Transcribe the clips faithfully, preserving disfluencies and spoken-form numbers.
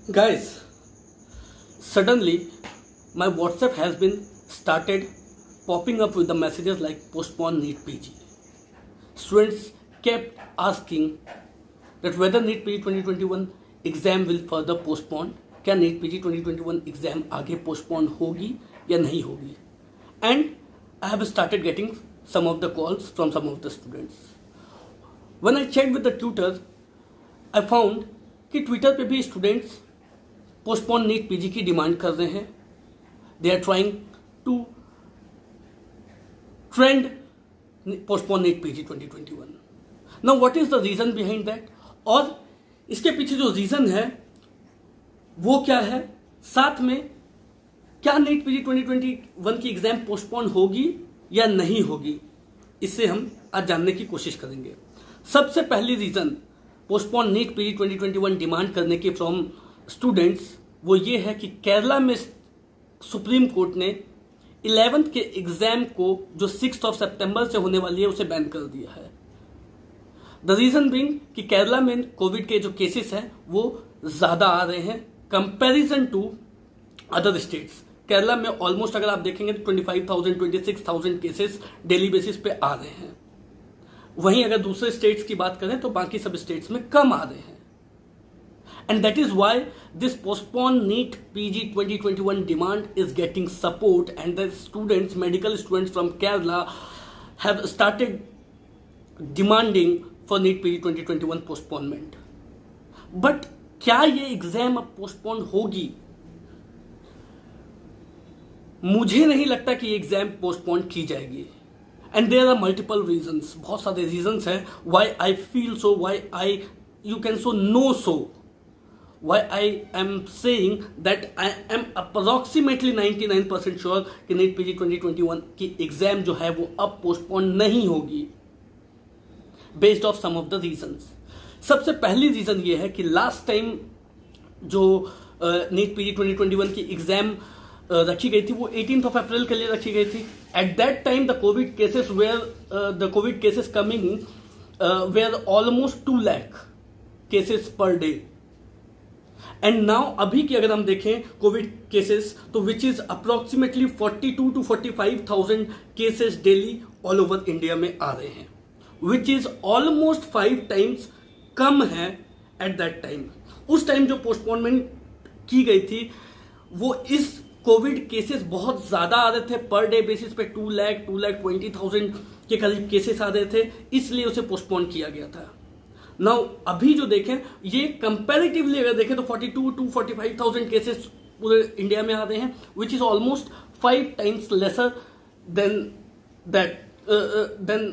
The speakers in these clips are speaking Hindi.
Guys, suddenly my WhatsApp has been started popping up with the messages like postpone NEET P G. Students kept asking that whether NEET P G twenty twenty-one exam will further postpone, क्या NEET P G twenty twenty-one exam आगे postpone होगी या नहीं होगी. And I have started getting some of the calls from some of the students. When I checked with the tutors, I found कि ट्विटर पे भी स्टूडेंट्स पोस्टपोन नीट पीजी की डिमांड कर रहे हैं. They are trying to trend postpone NEET PG twenty twenty one. Now what is the reason behind that, और इसके पीछे जो रीजन है वो क्या है, साथ में क्या NEET PG twenty twenty one की एग्जाम पोस्टपोन होगी या नहीं होगी, इससे हम आज जानने की कोशिश करेंगे. सबसे पहली reason postpone NEET PG twenty twenty one demand करने की फ्रॉम स्टूडेंट्स वो ये है कि केरला में सुप्रीम कोर्ट ने इलेवेंथ के एग्जाम को जो सिक्स ऑफ सितंबर से होने वाली है उसे बैन कर दिया है. द रीजन बीइंग कि केरला में कोविड के जो केसेस हैं वो ज्यादा आ रहे हैं comparison to other states. Kerala में ऑलमोस्ट अगर आप देखेंगे तो twenty five thousand twenty six thousand cases daily basis पे आ रहे हैं. वहीं अगर दूसरे स्टेट्स की बात करें तो बाकी सब स्टेट्स में कम आ रहे हैं. And that is why this postpone NEET PG twenty twenty one demand is getting support and the students, medical students from Kerala have started demanding for NEET PG twenty twenty one postponement. But क्या ये एग्जाम अब पोस्टपोन होगी? मुझे नहीं लगता कि ये एग्जाम पोस्टपोन की जाएगी. And there are multiple reasons, बहुत सारे reasons हैं why I feel so, why I, you can so know so, why I am saying that I am approximately ninety-nine percent sure कि NEET PG twenty twenty one की एग्जाम जो है वो अब पोस्टपोन नहीं होगी based of some of the reasons. सबसे पहली रीजन ये है कि लास्ट टाइम जो NEET PG twenty twenty one की एग्जाम रखी गई थी वो एटीन्थ ऑफ अप्रैल के लिए रखी गई थी. At that time the covid cases were the covid cases coming were almost two lakh cases per day. And now अभी की अगर हम देखें कोविड केसेस तो which is approximately forty two to forty five thousand cases daily all over India में आ रहे हैं, which is almost five times कम है एट दैट टाइम. उस टाइम जो पोस्टपोनमेंट की गई थी वो इस कोविड केसेस बहुत ज्यादा आ रहे थे, पर डे बेसिस पे two lakh two lakh twenty thousand के करीब केसेस आ रहे थे, इसलिए उसे पोस्टपोन किया गया था. नाउ अभी जो देखें ये कंपैरेटिवली अगर देखें तो forty two to forty five thousand cases पूरे इंडिया में आ रहे हैं, which is almost five times lesser than that than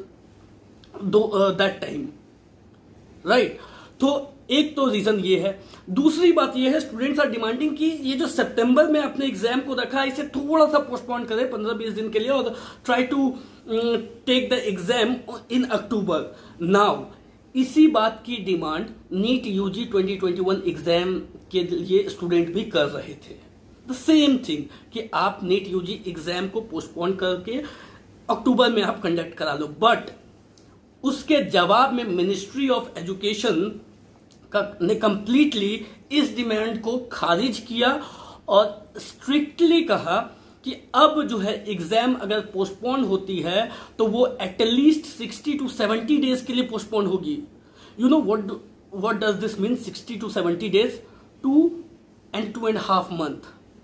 that time, right. तो एक तो रीजन ये है. दूसरी बात ये है स्टूडेंट्स आर डिमांडिंग कि ये जो सितंबर में अपने एग्जाम को रखा है इसे थोड़ा सा पोस्टपोन करें पंद्रह बीस दिन के लिए और try to take the exam in October. Now इसी बात की demand NEET UG twenty twenty one exam के लिए स्टूडेंट भी कर रहे थे. द सेम थिंग कि आप नीट यूजी एग्जाम को पोस्टपोन करके अक्टूबर में आप कंडक्ट करा लो. बट उसके जवाब में मिनिस्ट्री ऑफ एजुकेशन ने कंप्लीटली इस डिमांड को खारिज किया और स्ट्रिक्टली कहा कि अब जो है एग्जाम अगर पोस्टपोन होती है तो वो at least sixty to seventy days के लिए पोस्टपोन होगी. You know what what does this mean sixty to seventy days? Two and two and half month.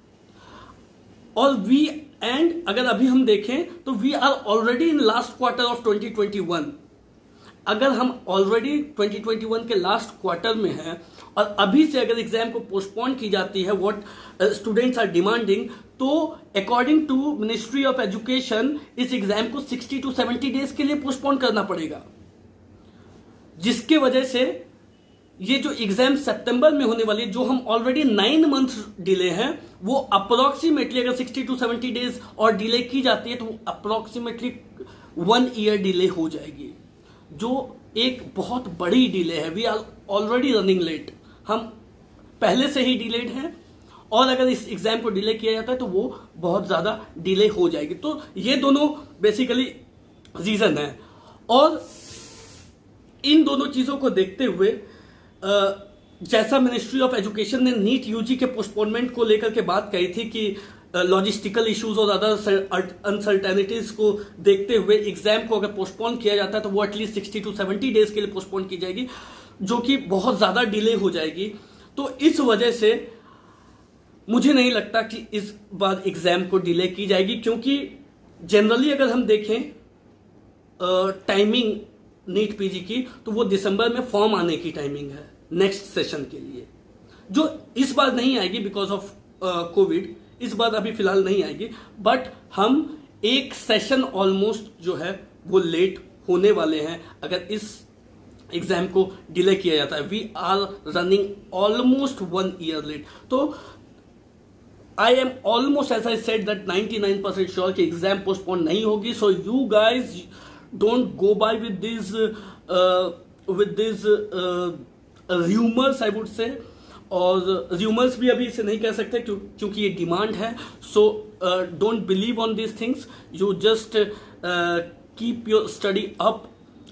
और वी एंड अगर अभी हम देखें तो we are already in last quarter of twenty twenty one. अगर हम ऑलरेडी ट्वेंटी ट्वेंटी वन के लास्ट क्वार्टर में हैं और अभी से अगर एग्जाम को पोस्टपोन की जाती है व्हाट स्टूडेंट्स आर डिमांडिंग, तो according to ministry of education इस एग्जाम को सिक्सटी टू सेवेंटी डेज के लिए पोस्टपोन करना पड़ेगा, जिसके वजह से ये जो एग्जाम सितंबर में होने वाली है जो हम ऑलरेडी नाइन मंथ्स डिले हैं वो अप्रोक्सीमेटली अगर सिक्सटी टू सेवेंटी डेज और डिले की जाती है तो अप्रोक्सीमेटली वन ईयर डिले हो जाएगी, जो एक बहुत बड़ी डिले है. We are already running late, हम पहले से ही डिलेड हैं और अगर इस एग्जाम को डिले किया जाता है तो वो बहुत ज्यादा डिले हो जाएगी. तो ये दोनों बेसिकली रीजन है. और इन दोनों चीजों को देखते हुए जैसा मिनिस्ट्री ऑफ एजुकेशन ने नीट यूजी के पोस्टपोनमेंट को लेकर के बात कही थी कि लॉजिस्टिकल इश्यूज और अदर अनसर्टेनिटीज को देखते हुए एग्जाम को अगर पोस्टपोन किया जाता है तो वो at least sixty to seventy days के लिए पोस्टपोन की जाएगी, जो कि बहुत ज्यादा डिले हो जाएगी। तो इस वजह से मुझे नहीं लगता कि इस बार एग्जाम को डिले की जाएगी, क्योंकि जनरली अगर हम देखें टाइमिंग नीट पीजी की तो वो दिसंबर में फॉर्म आने की टाइमिंग है नेक्स्ट सेशन के लिए, जो इस बार नहीं आएगी बिकॉज ऑफ कोविड, इस बार अभी फिलहाल नहीं आएगी। बट हम एक सेशन ऑलमोस्ट जो है वो लेट होने वाले हैं अगर इस एग्जाम को डिले किया जाता है। We are running almost one year late. तो I am almost as I said that ninety nine percent sure कि एग्जाम पोस्टपोन नहीं होगी। So you guys don't go by with this with this rumours I would say, और र्यूमर्स भी अभी इसे नहीं कह सकते क्यों, क्योंकि ये डिमांड है। So don't believe on this things, you just keep your study up,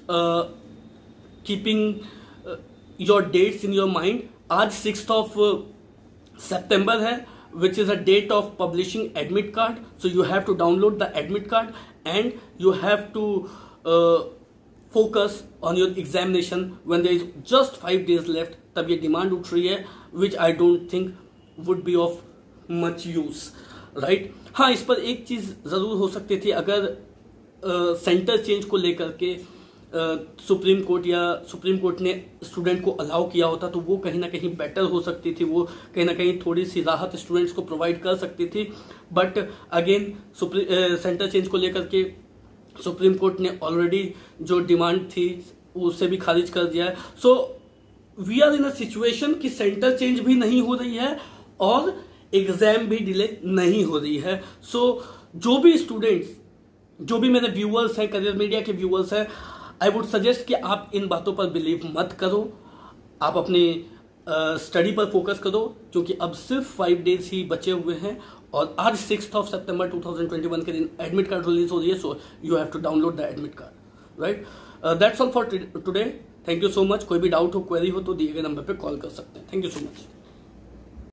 keeping your dates in your mind. आज सिक्स्थ ऑफ सितंबर है, which is a date of publishing admit card, so you have to download the admit card and you have to uh, focus on your examination when there is just five days left। तब ये डिमांड उठ रही है which I don't think would be of much use, right? हाँ, इस पर एक चीज जरूर हो सकती थी, अगर सेंटर uh, चेंज को लेकर के सुप्रीम uh, कोर्ट या सुप्रीम कोर्ट ने स्टूडेंट को अलाउ किया होता तो वो कहीं ना कहीं बेटर हो सकती थी, वो कहीं ना कहीं थोड़ी सी राहत स्टूडेंट्स को प्रोवाइड कर सकती थी। बट अगेन सेंटर चेंज को लेकर के सुप्रीम कोर्ट ने ऑलरेडी जो डिमांड थी उसे भी खारिज कर दिया है। So we are in a situation कि सेंटर चेंज भी नहीं हो रही है और एग्जाम भी डिले नहीं हो रही है। सो so, जो भी स्टूडेंट्स, जो भी मेरे व्यूअर्स हैं, करियर मीडिया के व्यूअर्स हैं, आई वुड सजेस्ट कि आप इन बातों पर बिलीव मत करो, आप अपने स्टडी uh, पर फोकस करो, क्योंकि अब सिर्फ फाइव डेज ही बचे हुए हैं और आज सिक्स्थ ऑफ सितंबर टू थाउजेंड ट्वेंटी वन के दिन एडमिट कार्ड रिलीज हो रही है। So you have to download the admit card, right? That's all for today. Thank you so much. कोई भी डाउट हो, क्वेरी हो तो दिए गए नंबर पे कॉल कर सकते हैं। Thank you so much.